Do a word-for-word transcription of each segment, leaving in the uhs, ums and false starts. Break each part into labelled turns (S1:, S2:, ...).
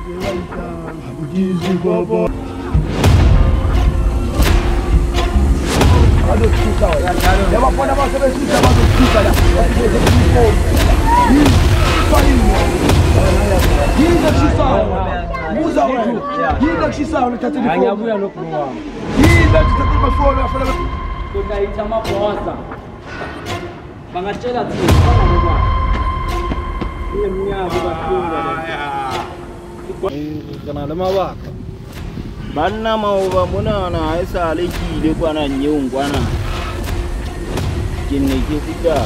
S1: Easy, Baba. Aduh, susah. Ya, apa nama saya susah, aduh susah dah. Hii susah. Muza wetu. Hii susah unataka ni.
S2: Hanya buya no kuwa.
S1: Hii ndio tutakupa phone afala.
S2: Kuna itama poasa. Bangachela tsi bana baba. Ile mnyama bakunga. Kana da mawaka.
S3: Banna maoba mona na aisa aleki ile kwana nyeu kwana. Kinne ke fita.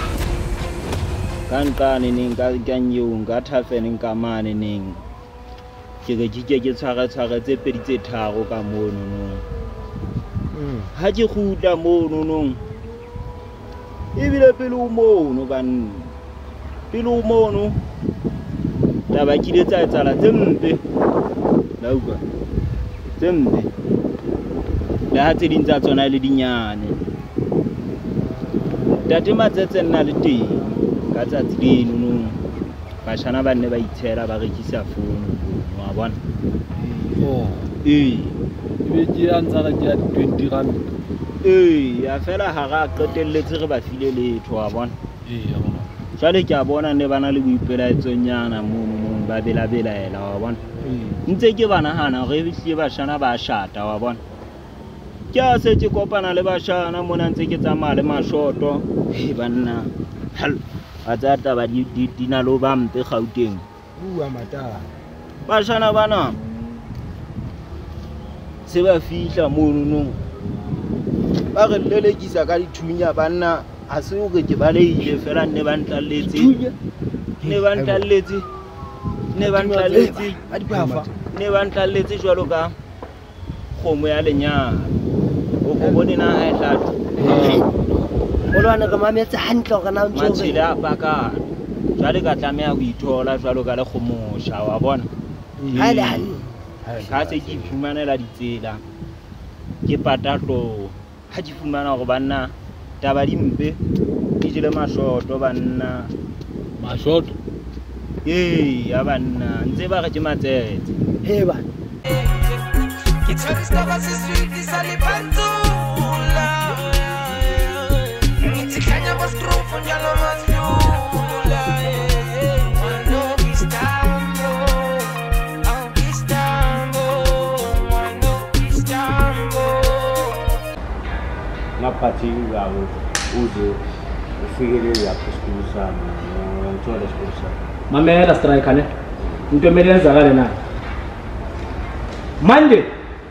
S3: Kan ka ne ning ka nyeu nga thafe ning ka mane ning. Ke ge ke ke tshwara tshwara tse pedi tse tharo ka mono no. Ha ke khuta mono no. Ebile pele o mono ban. Pele o mono. Taba ki le tsa tsala tsempe. La uka. Tsempe. Le ha tse ding tsa tsona le dinyane. Tate matsetse nna le teng ka tsatsi leno no. Bashana ba ne ba itshela ba rekisa phone wa bona.
S2: Oh.
S3: Eh.
S2: Be ke a ntsa ka twenty rand.
S3: Eh, ya fela ha ra qetelletse re ba file letho wa bona.
S2: Eh, ya bona.
S3: Jale ke a bona ne bana le boipelaetsonyana mono mono ba bela belaela wa bona. Ntse ke bana hana re bihle bashana ba shata wa bona. Ke a se ke kopana le bashana mona ntse ke tsamaya le mashoto. He banna. Hal. A tsata ba di dina lo ba mpe Gauteng.
S1: Bua matala.
S3: Bashana bana. Se ba fihla mono no. Ba re lelekisa ka dithunya banna a se o ke ba leile fela ne ba ntalletse. Ne ba ntalletse. Ne ba ntalletse.
S1: A di bafa.
S3: Ne ba ntalletse jwalo ka khomo ya lenyana. O go bone na ha e hlatho.
S1: O lwana ka mametse hantle ka na ntse.
S3: Matshila ba ka. Jwale ka tlameha ho ithola jwalo ka le khomosha wa bona.
S1: Ha le hane.
S3: Ka se ke fumanela ditsela. Ke patatlo. Ha di fumana go banna taba di mpe di jele mashoto banna.
S2: Mashoto.
S3: Eh, ya banna ntse ba re ke matsetse.
S1: He ba.
S4: Ke tshwarisa se sweet sa le pantula. Ke kanya ba strofe nyalo masula. Wano Istanbul, Istanbul, wano Istanbul.
S5: Ngaphathi ngawo uze ufikelele lapho esikhulu sami ngithola esikhulu sami
S2: Mamela striker ne. Into emele yenzakale na. Monday.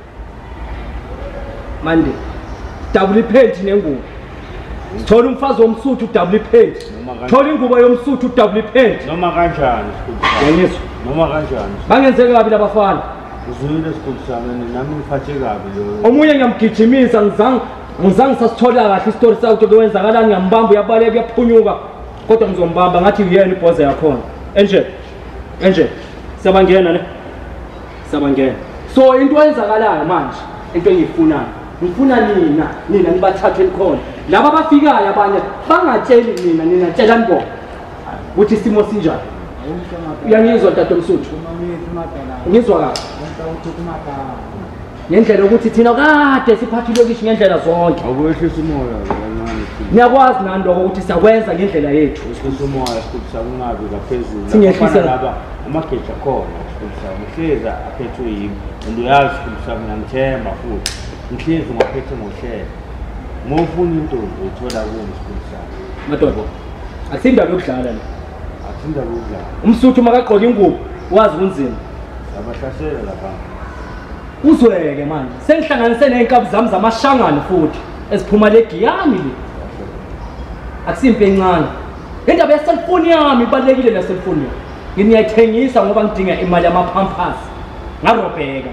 S2: Monday. Double paint nengubo. Thola umfazi womsuthu double paint. Thola ingubo yomsuthu double paint.
S5: noma kanjani esikhulu sami
S2: Yanyiswa.
S5: noma kanjani
S2: Bangenzeke kabi labafana.
S5: uzwile esikhulu sami nami ngiphathe kabi lo
S2: Omunye ngiyamgijimisa ngizange ngizange sasithola kahle istory sakho ukuthi kwenzakalani ngiyambamba uyabaleka uyaphunyuka kodwa ngizombamba ngathi uyena ibhoza yakhona. Enje. Enje. Sabangena ne. Sabangena. So into eyenzakalayo manje into engiyifunayo. Ngifuna nina, nina nibathathe likhona. Laba abafikayo abanye bangatsheli mina, nina tshelani bona. Ukuthi isimo sinjani? Uyangizwa Tata Msuthu? Ngizwa kahle. Ngendlela ukuthi thina kade siphathile kishi ngendlela zonke.
S5: awukwehlisa umoya kancane
S2: Niyakwazi nandoko ukuthi sakwenza ngendlela yethu.
S5: usihlisa umoya esikhulu sami ungabi ngaphezulu
S2: Singehlisa
S5: laba amageja khona esikhulu sami uhleza aphethwe yimi and uyazi esikhulu sami ngiyamthemba futhi ngihlezi ngaphethe ngohlelo ngofuna into uthola kuyo esikhulu sami
S2: Madoda. Akusindaba yokudlala la.
S5: athinda ukudla
S2: Umsuthu makagqoka ingubo wazi kunzima.
S5: abahlasela lapha
S2: Uzweke manje. Sengihlanganise nenkabi zami zamashangane futhi eziphuma legiyami le. Akusimpe encane. Indaba ya cellphone yami ibalekile na cellphone yami. Ngiyayithengisa ngoba ngidinga imali yamapampers. Ngarobheka.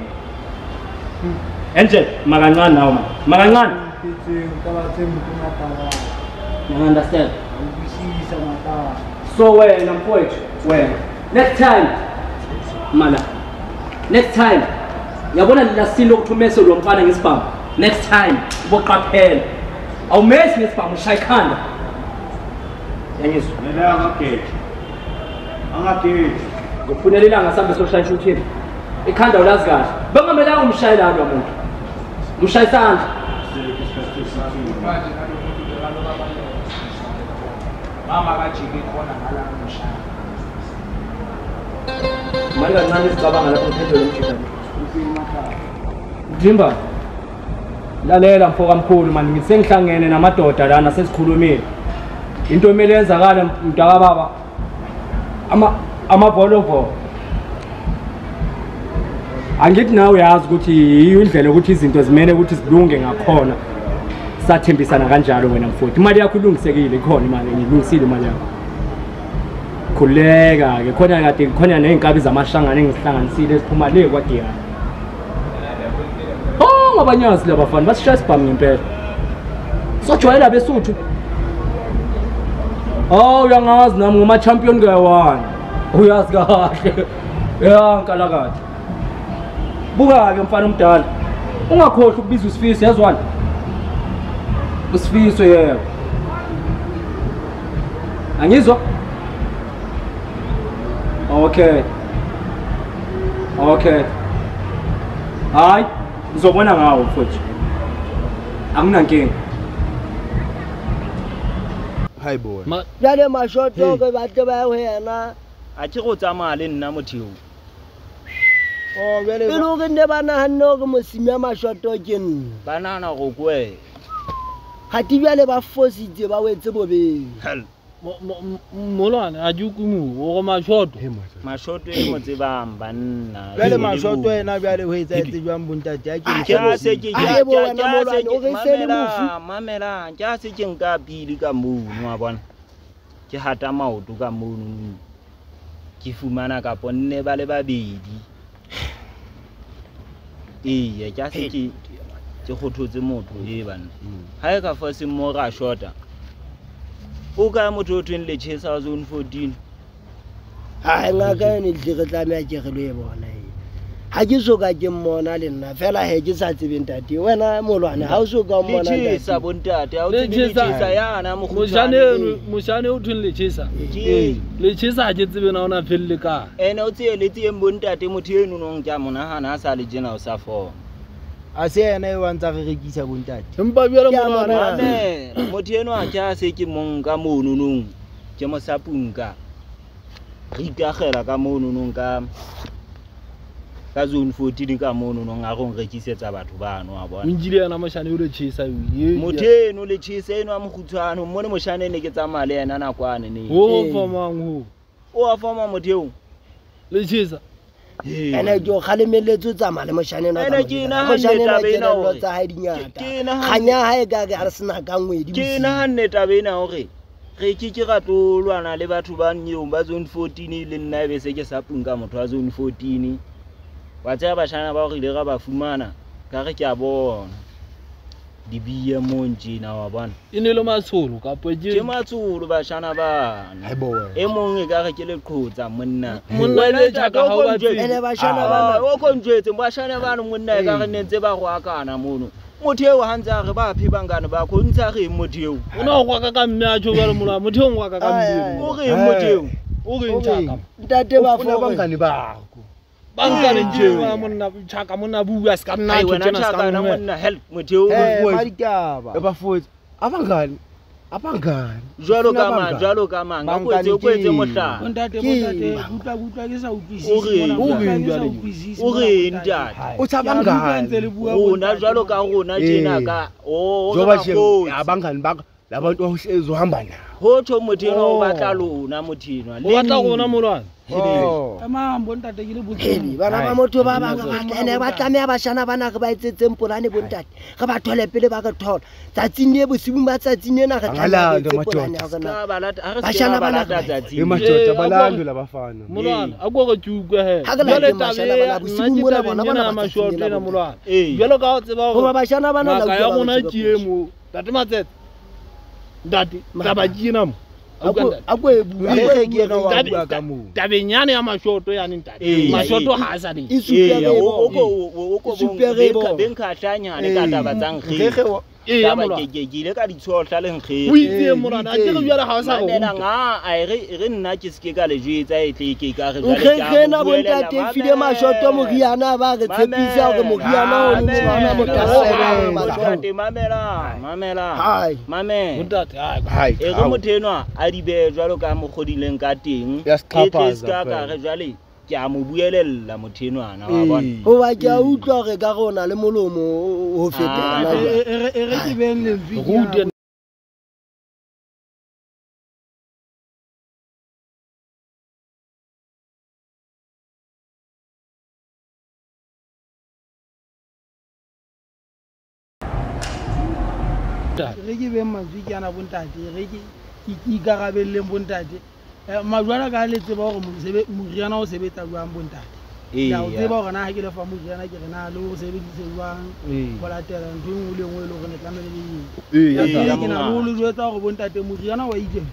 S2: Enje makancane nawo manje. Makancane. You understand? So wena mfowethu, wena. Next time. Mala. Next time. Yabona la silo ukuthumese lo mfana ngesibhamu. Next time uboqaphela. Awumesi ngesibhamu ushaya ikhanda. Yanyiswa.
S5: mina angageja angageji
S2: Ngifunela ilanga sambe soshayisha uthini. Ikhanda ulazi kahle. Bengamelanga umshayela lo muntu. Ushaya isandla.
S1: Mama kajike khona ngala umshaya.
S2: Mali kancane sicabanga lapho ngiphendule umjikana. Jimba. Lalela mfoka mkhulu manje ngisengihlangene namadoda lana sesikhulumile. Into emele yenzakala mntaka baba. Ama amavolovo. Angithi nawe uyazi ukuthi yiyo indlela ukuthi izinto zimene ukuthi zilunge ngakhona. Sathembisana kanjalo wena mfowethu. Imali yakho ilungisekile ikhona imali ngilungisile imali yakho. Khuleka ke khona kade khona nezinkabi zamashangane engizihlanganisile esiphuma le kwadiya. Oh ngabanyazi labafana basishaya sibhamu ngempela. Sojwayela besuthu. Oh uyangazi nami ngoma champion kayi-one. Uyazi kahle. Ya nkalakade. Buka ke mfana omdala. Ungakhohlwa ukubiza usifiso yazwana. Usifiso yebo. Angizwa? Okay. Okay. Hayi, ngizobona ngawo mfowethu. Anginankinga.
S6: Hi boy.
S7: Jale mashoto ke batle ba wena.
S3: A ke go tsamaya le nna motheo.
S7: Oh bele. Pelo ke ne bana hanno ke mosimi ya mashoto ke nna.
S3: Banana go kwe.
S7: Ga ti bjale ba fositse ba wetse bobeng.
S8: Molwana a jukumu o go mashoto.
S3: Mashoto e mo tsebang banna.
S6: Bele mashoto ena bjale ho etsa etse jwang bontate ya ke
S3: Ke se ke ja ja se ke mamela mamela ja se ke nka pili ka mono wa bona. Ke hata maoto ka mono. Ke fumana ka ponne ba le babedi. Ee ja se ke ke go thotse motho e bana. Ha e ka fose mo ga shota. O ka motho o tweng le chesa zone fourteen.
S7: Ha nga ka ne tle tla me a ke re le bona e. Ha ke so ka ke mmona le nna fela he ke sa tsebeng tate wena molwana ha o so ka mmona
S3: tate. Le chesa bontate ha o tsebe le chesa yana mo
S8: moshane moshane o tweng le chesa. Le chesa ha ke tsebe na ona felle ka.
S3: Ene o tse le tse bontate motho eno no nka monahana a sa le jena o sa fo.
S6: A se ena e wantsa re rekisa bontate.
S8: Empa bjela molwana.
S3: Ane motho eno a tja se ke monka mono nong. Ke mo sapunka. Re ikagela ka mono nong ka ka zone fourteen ka mono nong a go rekisetsa batho bano a bona.
S8: Mjile yana moshane o le chesa ye.
S3: Motho eno le chesa eno a mogutshwana mo ne moshane ne ke tsamaya le yena nakwane ne.
S8: O fomang ho.
S3: O a foma motho
S8: le chesa.
S7: Ene jo khalemeletse tsama le moshane na
S3: ene ke na hanne tabena o
S7: tsa ha dinyata khanya ha e ga ga re sena ka ngwedi
S3: ke na hanne tabena hore re ke ke ga tlolwana le batho ba nnyong ba zone fourteen le nna be se ke sa punka motho wa zone fourteen wa tsaya bashana ba go ile ga ba fumana ka re ke a bona dibiye monji na wa bona
S8: ine le matsholo ka poje
S3: ke matsholo bashana ba
S6: Hi boy.
S3: e mong e ka re ke le qhotsa monna
S8: monna le tshaka ha wa tsene
S7: ene bashana bana
S3: o konjetse bashana bana monna e ka re netse ba go akana mono motheo hantsa re ba phi bangane ba go ntsa re motheo
S8: o no go ka ka mme a tshobela mola motheo go ka ka mme
S3: o re motheo
S8: o re ntshaka
S7: ntate ba
S6: fona bangane ba go
S8: bangane nje monna tshaka monna bua ska nna
S3: tho tsena ska nna monna help motheo
S6: eh maditaba e ba fotse abangane abangane
S3: jwalo ka mang jwalo ka mang ka kwetse o kwetse mohlala
S1: Bontate bontate butla butla ke sa utlwisisi.
S3: O re
S8: o re njwale
S3: o re ntate
S6: o tsabangane
S3: rona jwalo ka rona tjena ka o
S6: joba she abangane ba labantu ozohamba na
S3: ho tsho motheno o batla lona motheno
S8: o batla gona molwana
S1: Ema bontate ke le butla.
S7: Hedi bana ba motho ba ba ene ba tlameha bashana bana re ba etsetseng polane bontate re ba thole pele ba ka thola tsatsing le bosibu ba tsatsing ena re tlameha polane ya rona
S3: ka balata ha re
S7: bashana
S3: se ba
S7: bana
S3: balata tsatsi
S6: e matota balando la bafana
S8: molwana a go go tsuka he
S7: Ha ke la
S8: jwale
S7: ke mashana bana bosibu mona bona bona ba
S8: mashotse na molwana
S3: Eh.
S8: jwalo ka o tseba
S7: Hoba bashana bana la
S8: ka ya
S7: utlwa
S8: gona
S7: batho
S8: ke mo tate matsetse dati taba jina mo
S7: akwe
S6: e ke ena wa bua ka mo
S8: tabenyane ya mashoto yani ntate
S3: Eh.
S8: mashoto ha sa di
S7: isupere
S3: o
S7: bo
S3: ko o ko
S7: Supere bo.
S3: ben ka hlanya ne ka taba tsang
S6: ge
S3: ge
S8: Eh, ya
S3: Taba
S8: molwana.
S3: ke ke ke ile ka ditshohla le nkgetse.
S8: O itseng molwana, a ke re jwale ha o sa re
S3: Mamela
S8: utlwa.
S3: nga a re re nna ke se ke ka le jwetsa e tle ke ka re
S7: nkgenkgena bontate file mashoto moriana ba re tshepisa hore moriana o le moriana motasela
S3: Bontate mamela mamela
S7: Hai.
S3: mame
S8: Bontate, hai.
S6: Hai.
S3: e re motho enwa a di behe jwalo ka mo kgodileng ka teng
S6: Ya se
S3: e tle
S6: qhaphaza
S3: se ka ka
S6: feela.
S3: re jwale ke a mo buelella motho enwana wa bona
S7: goba ke a utlwa gore ka gona le molomo ho fetela
S1: e re ke beng lempi
S8: Rude.
S1: re ke beng mazwi ke ana bontate re ke ke ikarabelleng bontate majwana ka le tseba hore moriana o sebetsa jwang bontate ya o tseba hore na ha ke lefa moriana ke re na le o sebedise jwang go latela ntho e nngwe le nngwe e le gore ne tlamehile le ke na le ho le jwetsa hore bontate moriana wa ijeng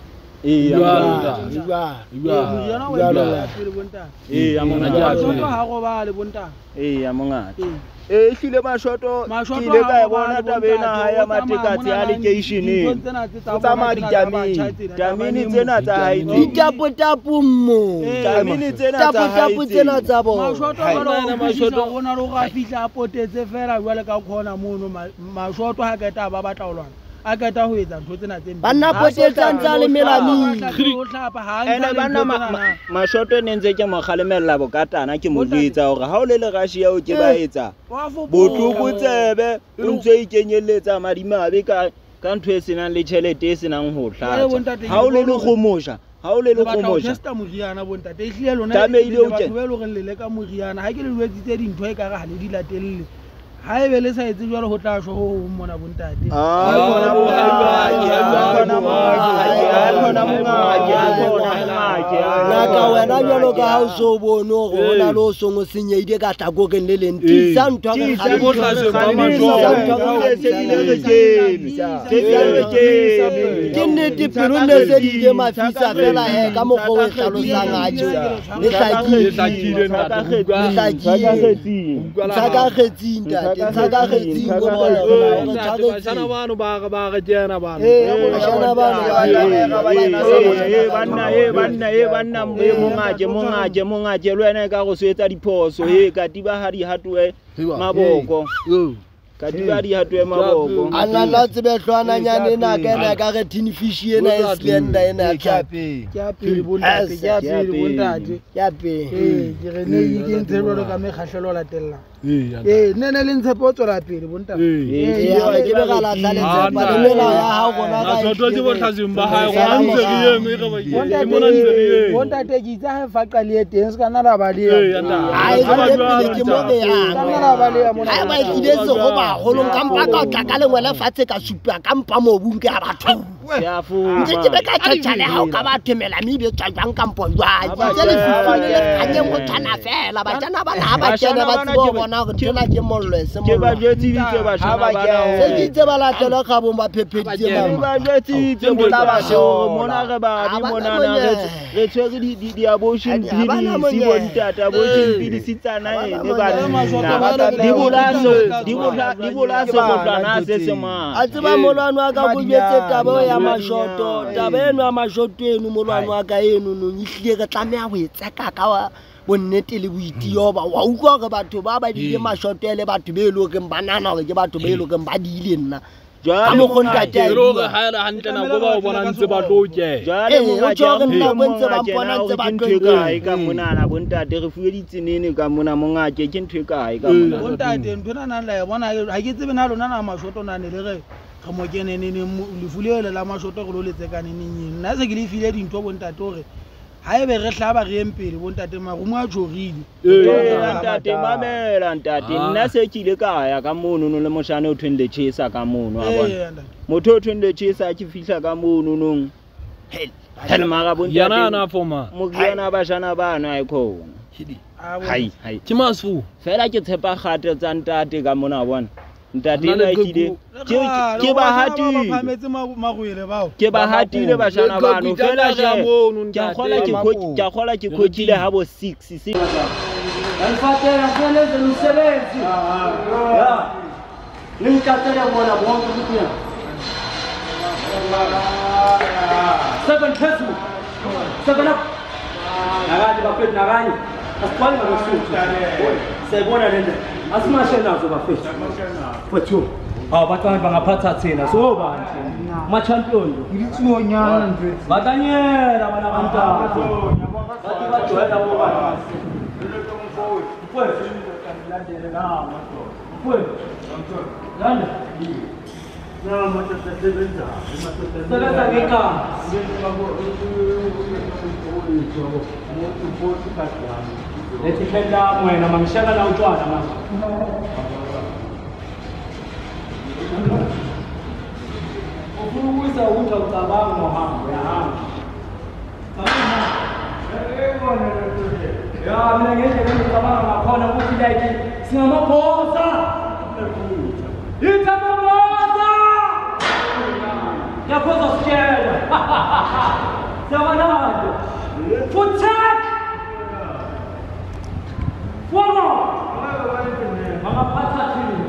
S1: moriana wa ijeng pele bontate
S3: eh ya mongata
S1: mashoto ha go ba le bontate
S3: eh ya mongata
S1: Eh.
S3: e hlile mashoto
S1: Mashoto
S3: ke ile
S1: ha
S3: ka
S1: o ba
S3: bona
S1: le
S3: tabena ha ya
S1: bontate, o
S3: matekatsi
S1: tsamaya
S3: a
S1: mona
S3: lekeisheneng
S1: dintho tsena tse tsa
S3: o tsamaya
S1: bona tsena tsa
S3: ditamene
S1: batjha tsena,
S3: tamene
S1: tamene
S3: tsena tsa hae
S7: ditapotapo mmo
S3: tamene tsena tsa
S7: tapotapo
S3: hae
S7: tsena tsa bona
S1: mashoto jwale mashoto go na le go a fihla a potetse fela jwale ka khona mono ma- mashoto ha keta ba batla ho lwana a keta ho etsa ntho tsena tse mpe.
S7: banna potetsang tsa le melaming
S1: Ho hlapa, ha a
S3: ene
S1: nka le
S3: banna
S1: ntho
S3: ma-
S1: tsena
S3: ma-
S1: na.
S3: mashoto ne ntse ke mo kgalemella bokatana ke mo jwetsa hore ha o le lerashi yao ke ba etsa
S1: Wa fokola.
S3: botlokotsebe o ntse o ikenyelletsa madimabe ka ka ntho e senang le tjhelete e senang ho
S1: Jwale bontate,
S3: tlatsa ha o le
S1: ke bona
S3: lekgomosha ha o le
S1: Le batla ho
S3: lekgomosha
S1: testa moriana bontate e hlile lona
S3: Tlamehile o
S1: batho
S3: ke-
S1: ba e leng hore le leka moriana ha ke le jwetsitse dintho e kare ha le di latelle ha e be le sa etse jwalo ho tla shwa ho hong mona bontate
S7: ngaka wena jalo ka ha o so bone gore go na le o song o senyeile ka tlakokeng le leng tisa ntho ya re kgale-
S8: bo tlaseng ba
S7: Tisa
S8: mashoto.
S7: ntho ya re kgale- ke nnete pelo ne se di ile mafisa fela he ka mokgwa o e hlalosang atje le hlakile ntsha ka kgetsing tate ntsha ka kgetsing o bone gore ntsha ka
S8: Bashana
S7: kgetsing.
S8: bano ba re ba re kena bano.
S7: Eh, bashana bano
S3: banna e banna e banna e mongaje mongaje mongaje le wena e ka go swetsa diphoso e ka tiba ha di hatwe maboko ka tiba di hatwe maboko
S7: a nna nna o tsebe hlwananyane ena ka ena ka re tin fish ena e slender ena ya tlhapi
S1: ke a pele bontate ke a pele bontate
S7: ya pe
S1: ee ke re ne ke ntse jwalo ka mekgahlelo o latellang ee nne ne le ntshepo o tswela pele bontate
S7: Eh, ya re ke be ga latlha letsepa le melao ya hao gona ka
S8: Mashoto ke bo tlaseng ba hae go
S7: Salam
S8: ntse ke eme e re ba ke mona ntse ke eme.
S1: bontate ke itse ha e faqa le e teng se ka nna la ba le
S8: Eh,
S1: ya
S8: ya ntate.
S7: Ai,
S8: Ha ba
S7: jwale
S8: jwalo,
S7: pele ke mo
S8: ntate.
S7: be yang.
S1: ka nna la ba le ya mona
S7: ha ba ikile sego bagolong ka mpa ka o tla ka lengwe lefatshe ka supa ka mpa mobung ke ya batho ntse ke be ka tšhatšhane ga o ka batho melami ebe tswa jwang kampo jwang tse lefifine le kganyeng go tshwana fela bajana bana ga ba kene ba tsebe go bona gore ntona ke mollo e se
S3: ke ba
S7: mollo
S3: jwetsitse bashana bana
S7: se ke itse ba latela kgabong ba phepeditse
S3: ke
S7: mama
S3: ba jwetsitse motlabaso mona re ba di monana re re tshwere di di di abortion
S7: Ha di- ha bana
S3: pills
S7: monyetla.
S3: bontata abortion pills tsana
S7: Ha
S3: ene
S7: bana
S3: ba
S7: monyetla.
S3: di bolaso di bola di bolaso go tlana se se ma
S7: a tseba molwane wa ka bojetse taba eo ya mashoto taba eno ya mashoto eno molwane wa ka enonong ehlile re tlameya go e tseka ka wa bonnete le boitioba wa utlwa gore batho ba ba diile mashoto e le batho be e le goreng ba nana gore ke batho be e le goreng ba diile nna ka mokgo ntate a e
S8: Ke re
S7: bua.
S8: ha ela hantle nako ba o bona ntse ba tlo ke.
S3: jale
S7: Eh,
S3: mo
S7: o tjho re nna bo ntse ba mpona ntse ba tlo
S3: kae ka monana bontate re fuwe ditsenene ka mona mongake ke ntho e kae ka mona
S1: bontate ntho ena nang la e bona ha ke tsebe na lona na mashoto na ne le re re mo kenenene lefu lele la mashoto re lo le tsekaneneng nna se ke le file dintho bontate hore ha ebe re hlaba re eng pele bontate marumo a tjhorile
S3: Eh, ntate mamela ntate nna se ke ile ka ya ka mono no le moshane o thweng le chesa ka mono a bona
S1: Eh, ntate.
S3: motho o thweng le chesa ke fihla ka mono nong hel mara
S8: Yana na
S3: bontate
S8: foma.
S3: mokiana bashana bana a ikhona
S1: Ah, bona.
S3: hai hai
S8: Ke masfu.
S3: fela ke tshepa kgate tsa ntate ka mona bona ntate
S8: Ana
S3: ena
S8: le
S3: e kile ke
S1: Ah,
S3: ke
S1: le
S3: ba
S1: bashana ba
S3: hati
S1: phametse ma- marwele bao
S3: ke ba hatile bashana
S8: Le
S3: bano
S8: kokuta
S3: fela
S8: ka ja
S3: je
S8: mono,
S3: ke a
S8: ntate.
S3: kgola ke ko- ke a kgola ke khokile ha bo six six
S2: Alifatela kueleza msebenzi. Ya. le ntlatsele bona bonke ukuthi ya seven peso seven up nakanye bafethu nakanye asiqali ngosuthu sayibona le nto asimashe nazo bafethu fethu hawu bacane bangaphatha thina so bani ama-champion
S6: ngilithiyonyana nje
S2: batanyela bana bantazo bathi bajoyela bobani mfowethu landele nawo mfowethu landa sebenza ngekama lethi phela wena mangishaka la utshwala manje ufuna ukuwisa ukuthi awucabanga nohambo uyahamba ya mina ngendlela engicabanga ngakhona ukuthi like singamaphosa ithamaphosa yaphosa sitshela siyabanade futhek fono bangaphatha thina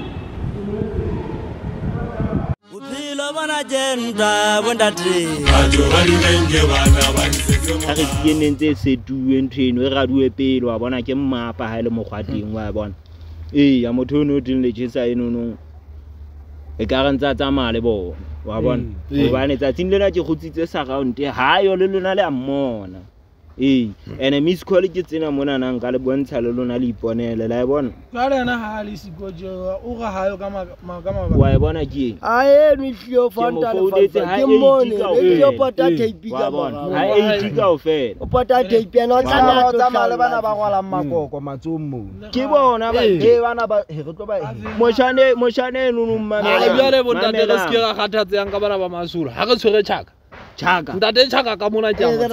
S7: bophelo bona jenda bondate
S3: a re tieneng tse setuwe ntho eno e raduwe pele wa bona ke mmapa ha e le mokgwateng wa bona ee ya motho ono o teng le tjhesa enono e ka re ntse a tsamaya le bona wa bona hobane tsatsing lena ke kgutsitse surround ha yo le lona le a mmona ee ene miss call ke tsena mona nang ka le bontsha le lona le iponele la e bona
S1: ka lena ha le sikoje o ga hayo ka ma ka ma
S3: wa e bona ke
S7: a eno ihlio fanta le fa ke mone le yo pota tape ka bona
S3: ha e di ka ofela
S7: o pota tape no tsana
S6: tsa male bana ba ngwala makoko matsommo
S3: ke bona ba
S6: e bana ba he re tlo ba
S3: moshane moshane nunu mmamela
S8: a bjale bontate re se ke ga kgathatse yang ka bana ba masolo ha re tshwere tšhaka
S3: tšhaka
S8: ntate tšhaka ka mona ke
S7: le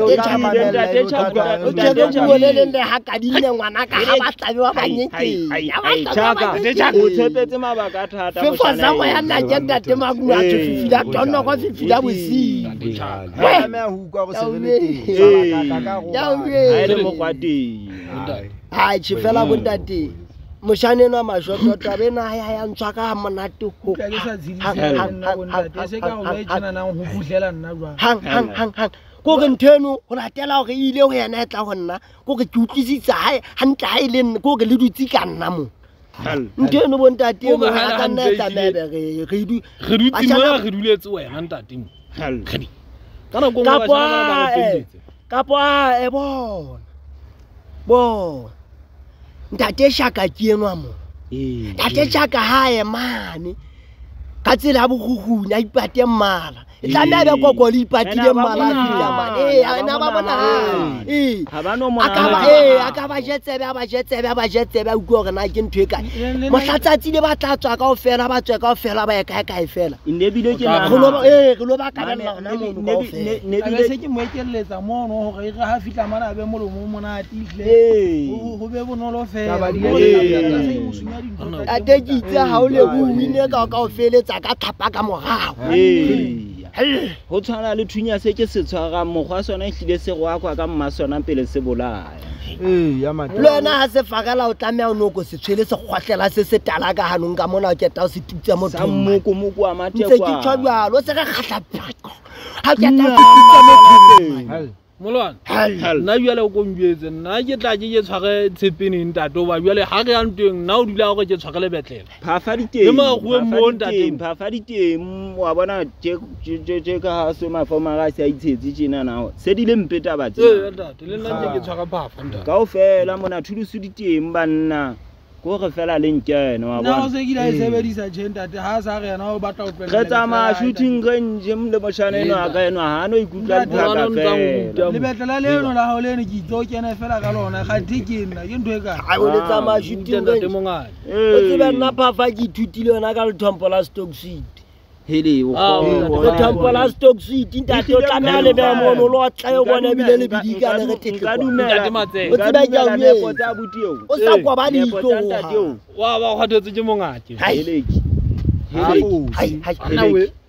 S7: ha ka dinne ngwana ka ha ba tlabe wa banyeke
S3: tšhaka o tshepetse mabaka a thata
S7: fe fa sa go ya nna ke ntate maguna a tsifila tono go tsifila bosi
S6: wa me a hukwa go sebelete
S7: ya
S3: ha
S7: we
S3: ile mogwateng
S7: ha tshifela bontate moshane no mashoto tabe na ya ya ntshwa ka monate ho
S1: ka ke sa dzidisa nna bontate se ka go le tshena nang go kgutlela nna jwa
S7: hang hang hang hang ko ke ntheno go latela gore ile go yena e tla go nna ko ke tšutlwisitsa hae hantle ha ile nna ko ke le dutsi ka nna mo ntheno bontate mo ga ka nna tsa mebe re re du
S8: re dutsi mo re duletse wena ntate mo khadi kana go
S7: ka
S8: ngwa
S7: kwa
S8: bana ba re pendetse
S7: ka kwa e bona bona ntate shaka ke enwa mo ntate shaka hae mane ka tsela ya bogugunya ipate mmala e tla me be kokolo ipatile mmala fila mane eh ana ba bona eh
S3: ha ba no mona
S7: akaba eh akaba jetsebe ba jetsebe ba jetsebe a utlwa gore na ke ntwe ka mohlatsatsi le ba tlatswa ka ofela ba tswe ka ofela ba e kae kae fela
S3: ine bile ke
S7: go lo eh go lo ba ka bana ona mo ka ofela
S3: ne
S1: ka
S3: bile
S1: se ke mo ekeletsa mo no gore ga ha fitla mana be molomo mona atihle
S3: ee
S1: go be bonolo
S6: Ka ba di-
S1: fela
S7: a tekitse ha o le buine ka ka ofeletsa ka thapa ka morao
S3: ee ho tshwana le thunya se ke se tshwarang mogwa sona e hlile se go akwa ka mma sona pele se bolaya
S6: eh ya mate
S7: le wena ha se fakala o tlamea o noko se tshwele se kgwatlela se se tala ka hanong ka mona o keta o se tutsa mo
S3: sa
S7: thong
S3: mmoko moko wa
S7: ntse ke
S3: matekwa
S7: tshwabjalo se re kgatla phako ha keta o se tutsa mo thong
S8: molwana
S7: Hal.
S8: nna bjale o konjetse nna ke tla ke ke tshware tshepeneng ntate oba bjale ga re yang teng nna o dula gore ke tshware lebetlela
S3: phafa
S8: Le
S3: diteng
S8: makgowa mo ntate.
S3: phafa diteng wa bona je je je ka ha se mafoma ga se a itshetse tjena na se di le mpeta ba
S8: ee
S3: tse
S8: ntate le nna ke ke tshwara phafa ntate
S3: kaofela mona thulusu diteng banna ko re fela le nkene wa
S1: na o
S3: bona
S1: se ke la e sebedisa tšhentate ha sa re yana o batla o pela
S3: re tsamaya shooting range le moshane eno a ka eno ha no ikutlwa ditlhaka
S8: Ngwana o ntse a
S3: fela
S8: nkuta.
S1: lebetlela leno la gago lene ke itse o kene fela ka lona ga the ke nna ke ntho e kae
S7: ha o le tsamaya shooting
S8: ntate
S7: range
S8: mongane
S7: o tsebe nna phafa ke ithutile yona ka lethompo la stock seat
S3: hele o
S8: Ah,
S3: kgona
S7: lethompo la stock seat ntate o tlamea le be mono lo tla o bona ebile le bidika le re
S3: nka
S7: tetle
S3: dumela
S8: Ntate Matseke.
S7: O tseba ke a o
S3: nepo
S7: etsa.
S3: tsa butieo
S7: o sa kwa ba
S3: nepo
S7: ditlo
S3: tsa ntateo
S8: wa ba kgathetse ke mongate
S7: Hai.
S3: heleki
S7: hai hai
S8: Nna we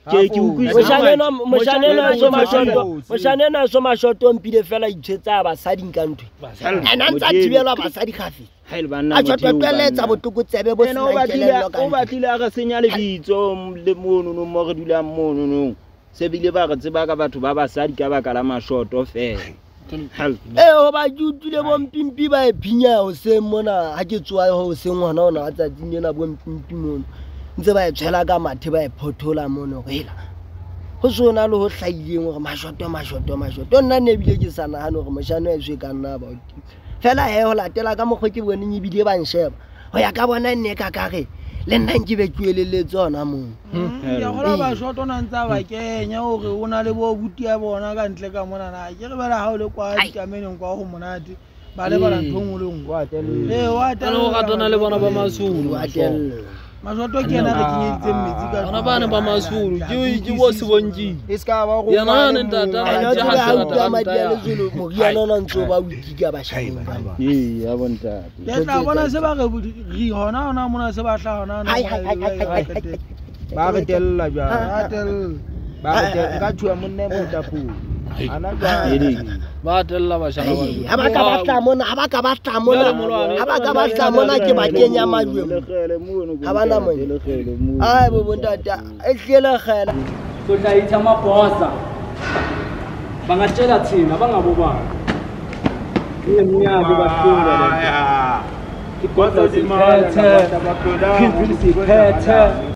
S3: ke ke utlwisisa
S7: Moshanena moshanena so mashoto
S6: Moshanena-
S7: moshanena so mashoto mpile fela itshwetsa basadi nka ntwe ena ntsa thibelwa basadi gafe
S3: ha ile banna
S7: a tshotwa tweletsa botokotsebe bo
S3: ena o
S7: sena kelello
S3: batlile o
S7: ka
S3: batlile a re senya lebitso le mono no mo re dulang mono no se bile ba re tseba ka batho ba basadi ka baka la mashoto fela hal
S7: e ho ba jutule bo mpimpi ba e phinya ho se mona ha ke tswa ho se ngwana ona a tsa dinela bo mpimpi mono ntse ba e tshela ka mathe ba e phothola mono hela ho sona le ho hlaileng hore mashoto mashoto mashoto nna ne bile ke sana hano hore moshano e se ka nna ba fela he ho latela ka mokgwa ke bone ni bile ba nsheba ho ya ka bona nne ka kare le nna nke be tsueleletse ona mono
S1: ya gola ba shoto na ntsa ba kenya hore o na le bo buti ya bona ka ntle ka mona na ke re bela ha o le kwa ditameneng kwa go monate ba le bala nthong le ngwe
S6: Wa tele.
S1: eh wa
S8: Ana o ratana le bona ba masulu.
S7: wa tella
S1: mashoto ke ena re kenyeditse metsi ka
S8: Bona bana ba masulu. Ke ke bo se bonji.
S6: Iska ba go.
S8: Yana ne ntata
S7: ana
S8: a
S7: tse
S8: ja
S7: ha
S8: ha
S7: utlwa
S8: sa
S7: madi a
S8: ta.
S7: lezolo moriana ona ntse ba utlika ba shayeng
S3: eh ya bontate
S1: ya tla bona se ba re ri hona hona mona se ba hla hona
S7: Hai, hai, hai, hai, hai, hai.
S6: Ba re tella ja.
S1: ya tel
S6: Ba re tella ka tshwa monne mo tapu. Ana ja.
S8: Ba tella ba shana ba.
S7: ha ba ka batla mona ha ba ka batla mona ha ba ka batla mona ke ba kenya madweng
S3: legele mono
S7: Ha bana mo.
S3: legele mono
S7: ai bo bontata e hlela gela
S2: So dayitha amabhoza bangatshela thina bangabobani iyeminyaka bafunda le igodla ziphethe phizili ziphethe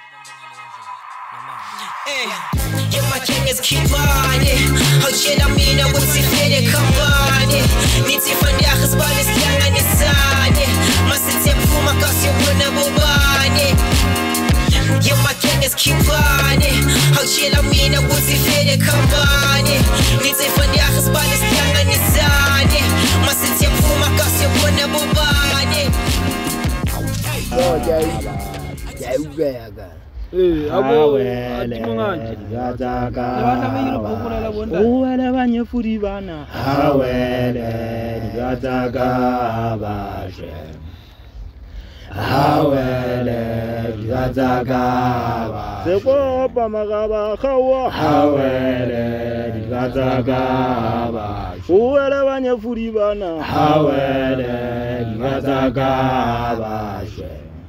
S4: Yeah, my king is keep on it. How shit I mean, I would see it come on it. Need to find out his body is young and it's on it. Must have for my cause you put up on it. Yeah, my king is keep on it. How shit I mean, I would see it come on it. Need to find out his body is young and it's on it. Must have for my cause you put up on it.
S7: yo ja ja uga ga
S8: Eh, abo atimanganje.
S1: le batla ba ile phokolela bonta
S3: o wele ba nyefudi bana ha wele digataka ba she ha wele digataka ba se popa magaba khawa ha wele digataka ba o wele ba nyefudi bana ha wele digataka ba she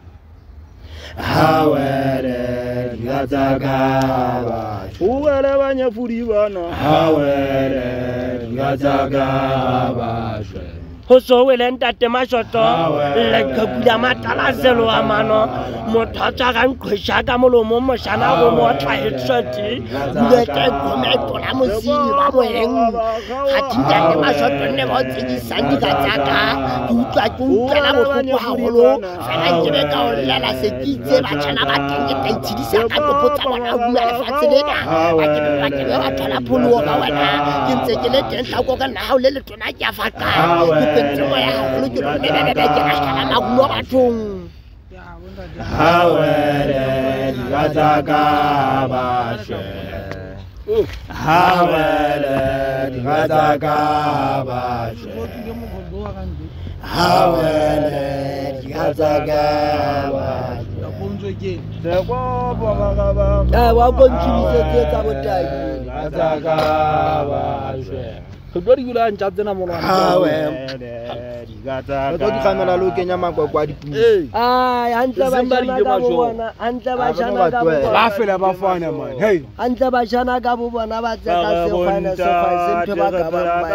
S3: Hawele digataka uwele banyefudi bana hawele digataka bashe
S7: ho so wele ntate mashoto le ka kula matala zelo a mano motho a tsaka nqhwesha ka molomo moshana go mo tla headshot le ka gome tola mosini ba moeng ha tintate mashoto ne ba tsedisa digatsaka ke utlwa ke utlwa bohloko haholo fela ke be ka o lala se kitse ba tshana ba teng ke taitshidisa ka topo tsa bona o bua lefatshe lena ba ke ba ke ba thola pholo ka wena ke ntse ke le teng tla go ka nna ha o le letona ke a faka tsemo ya haholo ke rone ba ba ke a kala magulo bathong
S1: ya bonta
S3: hawele digataka bashe hawele digataka bashe
S1: go ke mo go wa ka ntle
S3: hawele digataka bashe
S1: ya bonzo ke
S3: se popa magaba
S7: a wa kontsibisetse tsa botaki
S3: digataka bashe
S8: Go tlo di bula ntja tsena molwana.
S6: Ba tlo di kgamela lo kenya makwakwa di puo.
S8: Eh.
S7: ai hantle ba shana ka bo bona hantle ba shana ka bo bona
S6: Ba fela ba fana man. Hey.
S7: hantle ba shana ka bo bona ba tseka se fana se fana se ntho ba ka ba ba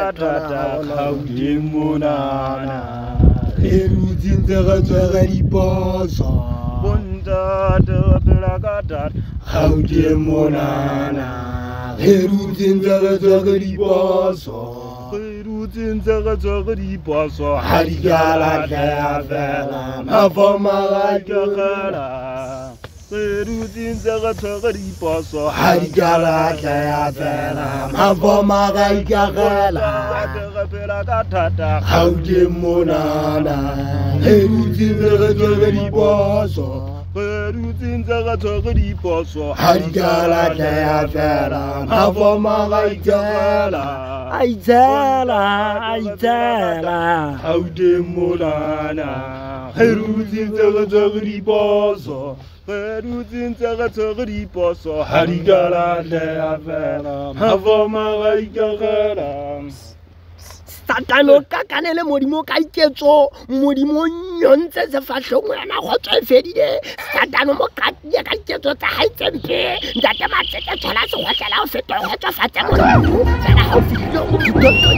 S3: monana
S6: E rutsing tse re tswere diposo.
S3: bontate pela ka tata
S6: Gauteng monana. E rutsing tse re tswere diposo.
S3: re dutseng tse re tswere diposo
S6: Ha di ka lahleha fela. Mafoma ga
S3: kagela re dutseng tse re tswere diposo
S6: Ha di ka lahleha fela. Mafoma ga ikagela.
S3: re pela ka tata
S6: Gauteng monana. E rutsing tse re tswere diposo.
S3: Ge dutse ntse re tshwere diposo
S7: ha di ka lahleha fela mafoma ga itshela a itshela a itshela
S3: ha o teng monana ge dutse ntse re tshwere diposo ge dutse ntse re tshwere diposo ha di ka lahleha fela mafoma ga itshela
S7: Satano ka kanele modimo ka iketso modimo nyontse sefahlong yana go tswe fedile Satano mo ka ya ka iketso tsa ha itsempe ntate matseke tshola se go tlela o fetwa go tswa fatsa modimo tsena ha o fitile o ditotto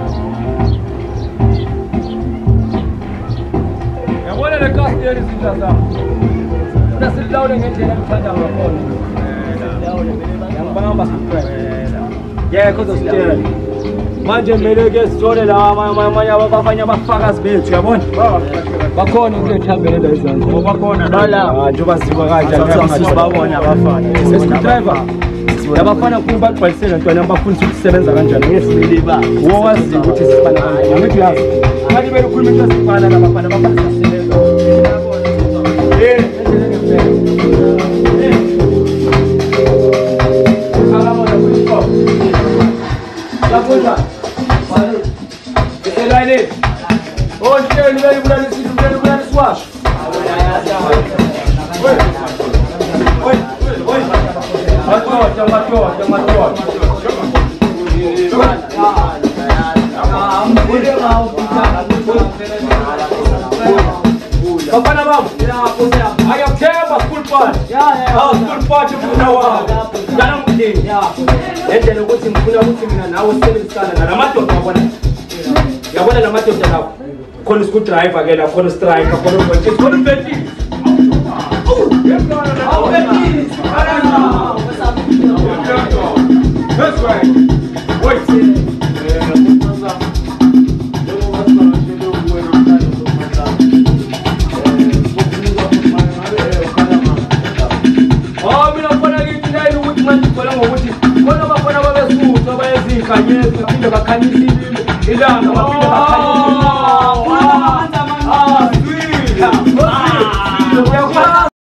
S2: ya bona le ka steri sithatha una silawule ngendlela emthanda ngakhona yangibamba subscribe yekho zositshela manje meleke sitshole la amanye abafanye abafakazi bethu yabona bakhona ukuthi ehambele izandla ngoba bakhona la nje baziwa kanjani babona abafana screwdriver yabafana kuba bagcwalisele ntwana abafundisa ukusebenza kanjani ngesibili ba wowazi ukuthi sifana kanjani ngithi yazi manje bele ukhuluma into sifana nabafana abafana sisebenza eh Elaine, hoje ele veio para esse vídeo, veio para esse wash. Oi, oi, oi, matou, já matou, já matou. Papai na mão, aí eu quero full part, ah full part eu não vou, já não me diz, esse é o último, o último na outra semana, na matou, tá bom? Yabona la madoda lawo khona isku driver ke la khona striker khona ubhethi khona ubhethi oh yabona la ubhethi arana that's right wait oh mina khona ngithi nayi ukuthi manje khona ngokuthi khona bafana babesuthu abayezikhanyezi phinde bakhanyisa ilanga baphinde bakhanyisa ah sweet ah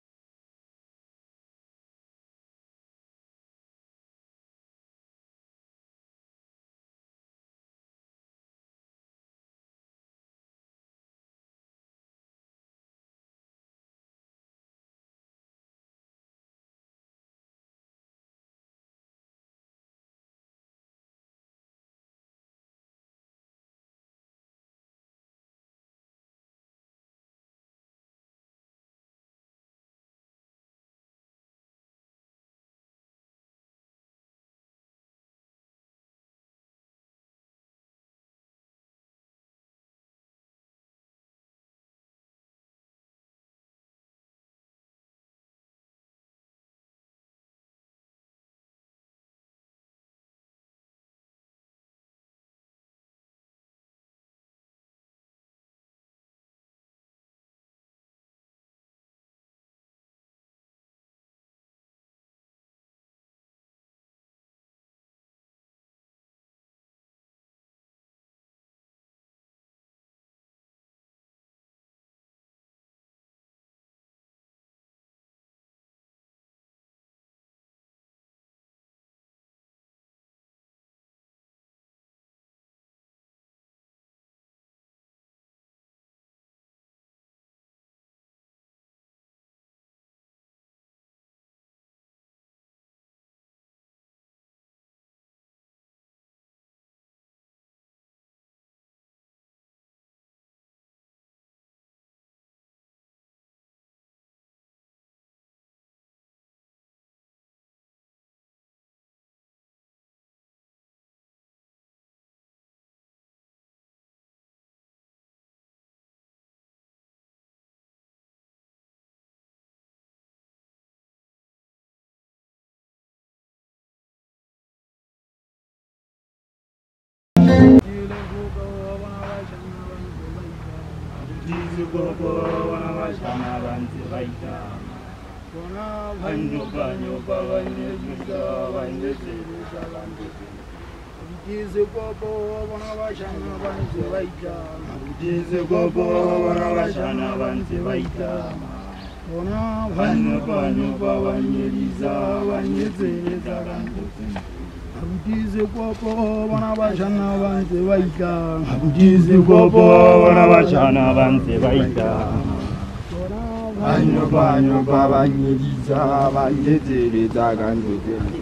S1: bona banyobanyoba banyeliza banyetseletsa kanti abutize kopo bona bashana banze baitlang abutize kopo bona bashana banze baitlang banyobanyoba banyeliza banyetseletsa kanti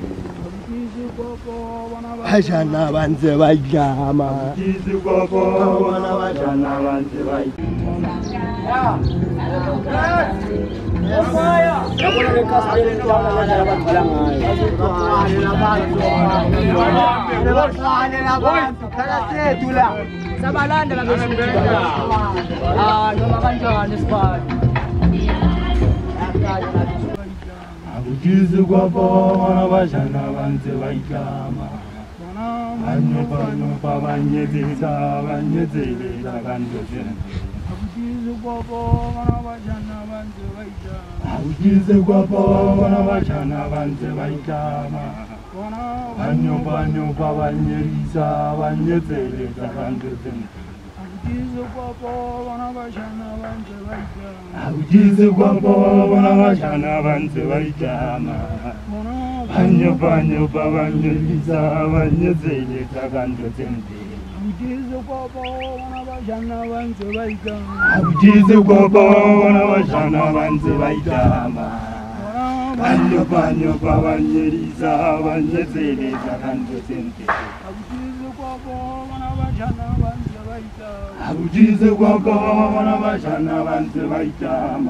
S1: bashana banze baitlang abutize kopo bona bashana banze baitlang Abutize kopo bona bashana banze baitlang banyobanyoba banyeliza banyetseletsa kanti abutize kopo bona bashana banze baitlang abutize kopo bona bashana banze baitlang banyobanyoba banyeliza banyetseletsa kanti abutize kopo bona bashana banze baitlang abutize kopo bona bashana banze baitlang banyobanyoba banyeliza banyetseletsa kanti abutize kopo bona bashana banze baitlang abutize kopo bona bashana banze baitlang banyobanyoba banyeliza banyetseletsa kanti abutize kopo bona bashana banze baitlang abutize kopo bona bashana banze baitlang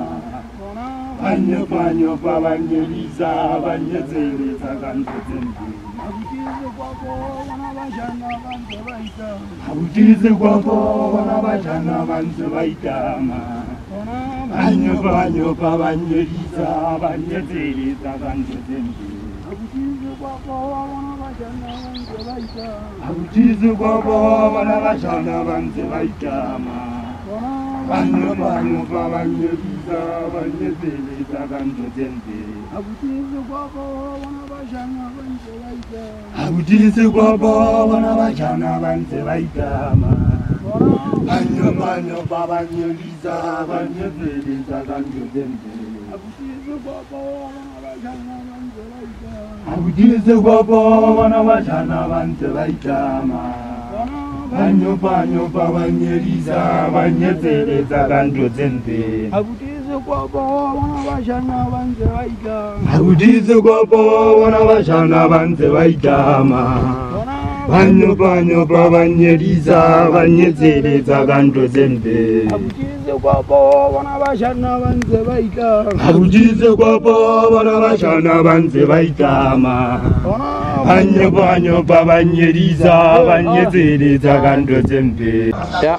S1: banyobanyoba banyeliza banyetseletsa kanti abutize kopo bona bashana banze baitlang abutize kopo bona bashana banze baitlang banyobanyoba banyeliza banyetseletsa kanti abutize kopo bona bashana banze baitlang abutize kopo bona bashana banze baitlang banyobanyoba banyeliza banyetseletsa kanti abutize kopo bona bashana banze baitlang abutize kopo bona bashana banze baitlang banyobanyoba banyeliza banyetseletsa kanti abutize kopo bona bashana banze baitlang abutize kopo bona bashana banze baitlang banyobanyoba banyeliza banyetseletsa kanti abutize kopo bona bashana banze baitlang abutize kopo bona bashana banze baitlang banyobanyoba banyeliza banyetseletsa kanti abutize kopo bona bashana banze baitlang abutize kopo bona bashana banze baitlang banyobanyoba banyeliza banyetseletsa kanti ya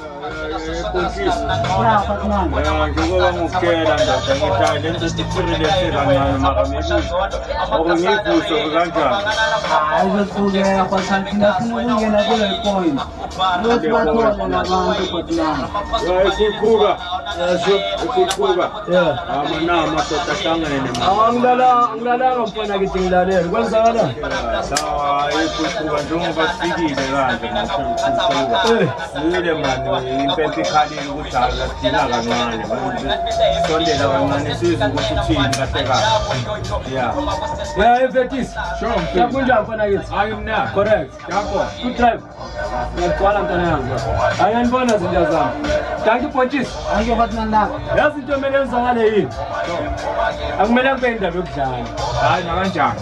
S5: njengoba ngukutshela ndoda ngithanda lento sithirilese kancane mara maybe okungivuso kanjani
S2: ayizosukela kwathina funa ukungena kule point ukuthi bathole nabantu kodwa
S5: yayikhuphuka yayikhuphuka amana amadoda ahlangene
S2: angilala angilalanga mfana kithi ngilalele kwenzakala
S5: sawa yayikhuphuka njengoba sifikile kanje ngokukhuphuka sile manje impempe ikhalile ukuthi asidina kancane sondela kancane sizwe ukuthi uthini kahle kahle yeah
S2: yeah Efetis
S5: sure
S2: yakunjani mfana kithi
S5: ayimna
S2: correct
S5: yakho
S2: good drive ngiyaqala mntana yangu ayanibona zinto zami danke Pontis angiyobathina la yazi into emele yenzakale yini akumele kube indaba yokudlala
S5: hayi nakanjani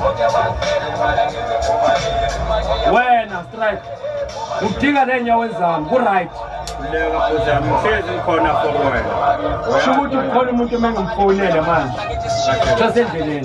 S2: wena strike udinga nenyawo zami ku right
S5: leka uzami uhlezi khona for wena
S2: usho ukuthi ukhona umuntu emengimfonele manje sasendleleni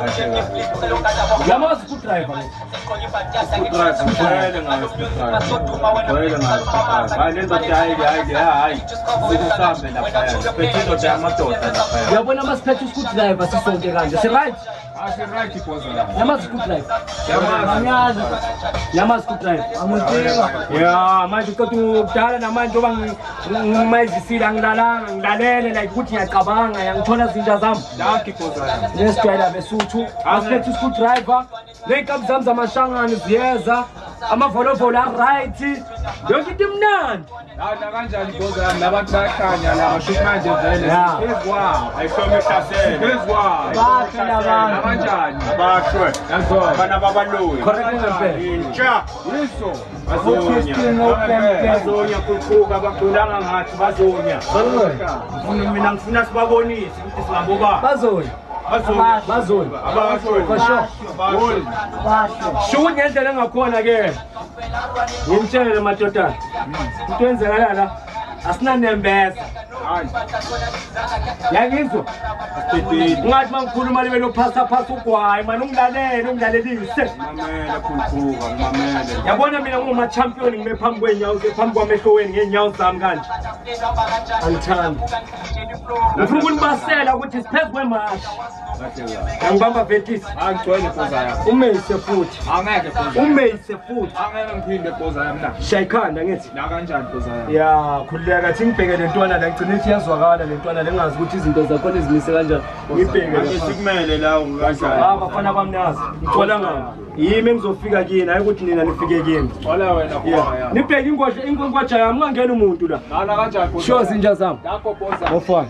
S2: yamazi ku driver
S5: drive ngiyele ngayo ngiyele ngayo hayi lento hayi hayi hayi sikusambe lapha petito de amadoda lapha
S2: uyabona masiphethe ku driver sisonke kanje si right
S5: asi right iphozana
S2: yamazi ku driver
S5: yamazi
S2: yamazi ku driver amutshela ya manje uqothi ukudala namanje oba ngimazisila ngilalanga ngilalele like ukuthi ngiyacabanga ngithola izinja zami
S5: danke iphozana
S2: lesijwayela besuthu asiphethe ku driver ley'nkabi zami zamashangane ziyeza Amavolovolo a-right. Yonke into imnandi.
S5: Lana kanjani boza yami labantu bayahlanya la basho manje vele. Phezwayo. Ayihlomisasele. Phezwayo.
S2: Bahle labantu.
S5: Kanjani? Abashwe. Yazona. Bana babaloyi.
S2: Correct ngempela.
S5: Cha. Yiso. Bazonya. Bazonya kuquka abaqulanga ngathi bazonya. Bazonya. Mina ngifuna sibabonise ukuthi singaboba.
S2: Bazonya.
S5: Bazonya.
S2: Bazonya.
S5: Abashwe.
S2: Basho.
S5: Basho.
S2: Shukuthi ngendlela engakhona ke. Ngimtshele madodana. Into enzekala la asinanembeza.
S5: Hayi.
S2: Yangizwa?
S5: Asiphethe.
S2: Ungathi mangikhuluma libe lophasa phasa ugwayi man ungilalele ungilalelise.
S5: Mamela khulukhulu, mamela.
S2: Yabona mina nguma champion ngime phambi kwenyawo phambi kwamehlo wenu ngenyawo zami kanje. Angithandi. Ngifuna ukunibasela ukuthi siphezu kwemashi. Angibamba vetisi.
S5: Angigcwele boza yami.
S2: Umise futhi.
S5: Angeke boza.
S2: Umise futhi.
S5: Angeke ngiphinde boza yami na.
S2: Shayikhanda ngithi.
S5: La kanjani boza yami?
S2: Ya, khuleka thi ngibheke lentwana la ngicine ithi yazwakala lentwana lengazi ukuthi izinto zakhona izimise kanjani. Ngibheke
S5: Ake sikumele la kanjani.
S2: Ah, bafana bamnazi. Ngithola ngami. Yimi engizofika kini hayi ukuthi nina nifike kini.
S5: Wala wena khona ya.
S2: Nibheke ingoje inkwenkwaja yami ungangena umuntu la.
S5: La kanjani boza?
S2: Sho zinja zami.
S5: Lapho boza.
S2: Ofana.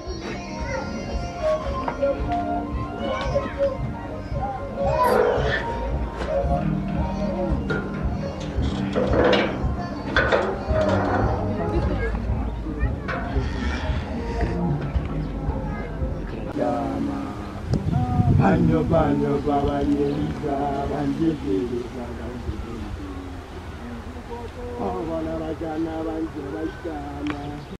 S6: Banyo banyo babanyeliza banjezeleza banjezeleza. Oh bana bajana banje bashana.